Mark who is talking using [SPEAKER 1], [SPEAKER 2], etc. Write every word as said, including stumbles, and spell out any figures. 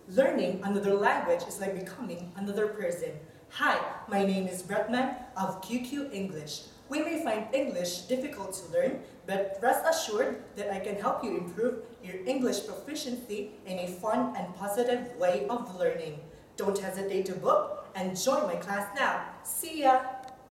[SPEAKER 1] Learning another language is like becoming another person. Hi, my name is Brettman of Q Q English. We may find English difficult to learn, but rest assured that I can help you improve your English proficiency in a fun and positive way of learning. Don't hesitate to book and join my class now. See ya!